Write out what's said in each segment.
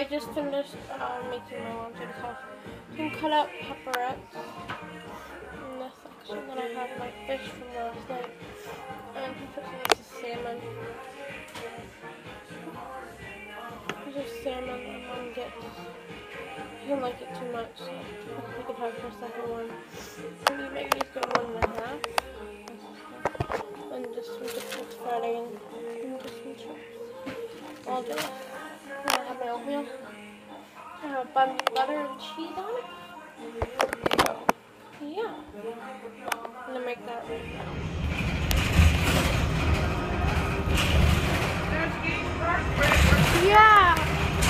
just finished making my lunch. I just have some cut up pepperettes in this section. Then I have my fish from last night. And he put some salmon. There's just salmon and Mom gets. I don't like it too much, so we could have the second one. Maybe Maggie's got 1.5. And just some chips Friday and just some chips. All this. And I have my oatmeal. I have a bun with butter and cheese on it. So, yeah. I'm gonna make that right now. Yeah!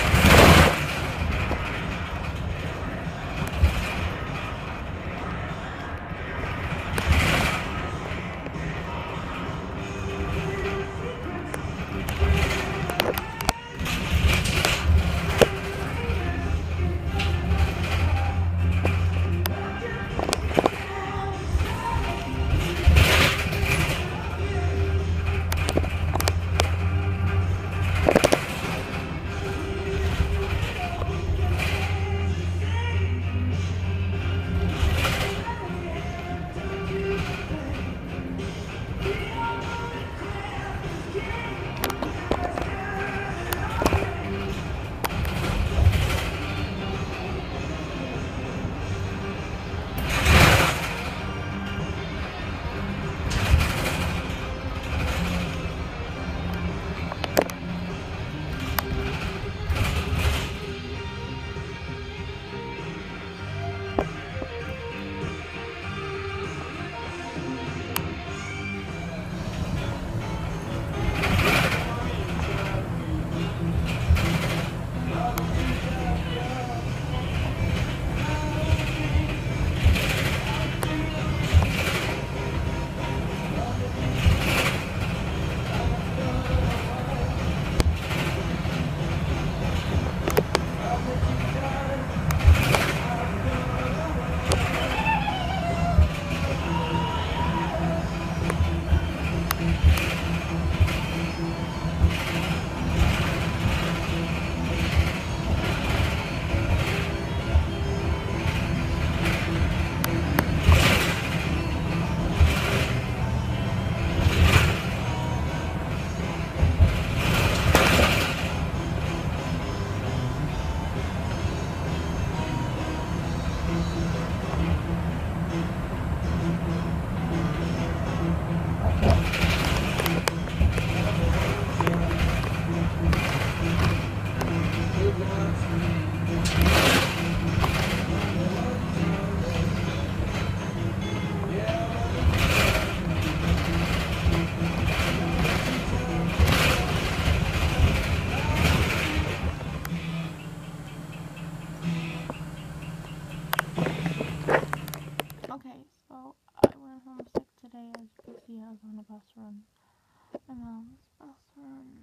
Okay, so I went home sick today. As you can see, I was on a bus run. My mom's bus run.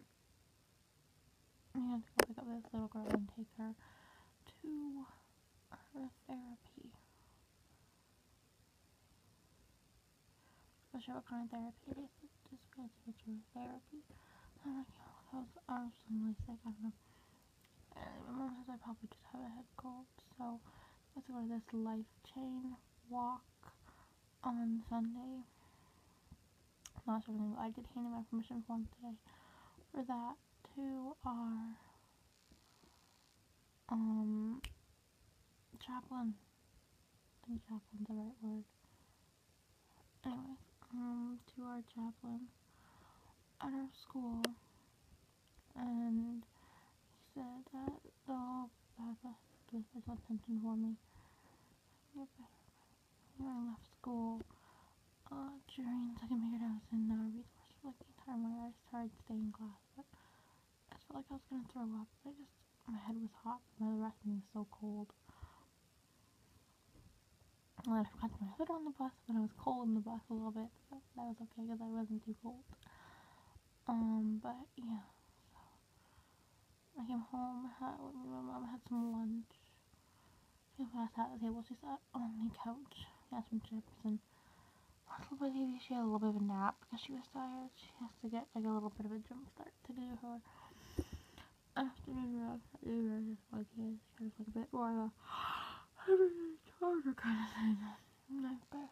I had to go pick up this little girl and take her to her therapy. So what kind of therapy it is. Just because it's her therapy. I'm like, oh, I was really sick. I don't know. My mom says I probably just have a head cold. So let's go to this Life Chain walk on Sunday. Not sure if I did hand in my permission form today for that to our chaplain. I think chaplain's the right word. Anyways, to our chaplain at our school, and he said that they'll have this attention for me. Get better. When I left school, during second period, I was in resource for like the entire morning. I just tried to stay in class, but I just felt like I was gonna throw up. My head was hot, but the rest of me was so cold. And I forgot my hood on the bus, but I was cold in the bus a little bit, so that was okay because I wasn't too cold. But yeah, so I came home, my mom had some lunch. She sat at the table, she sat on the couch, she had some chips, and she had a little bit of a nap because she was tired. She has to get like a little bit of a jump start to do her afternoon run. like a everything's harder kind of thing. Not bad.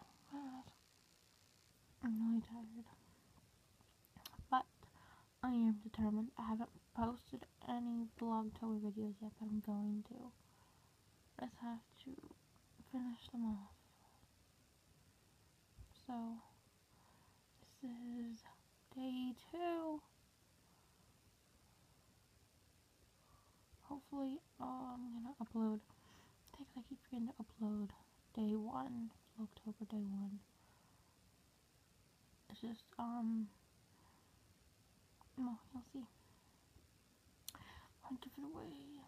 I'm really tired. But I am determined. I haven't posted any Vlogtober videos yet, but I'm going to. I just have to finish them off. So, this is day 2. Hopefully, I'm gonna upload. I keep forgetting to upload day 1, October day 1. It's just, well, you'll see. I'll give it away.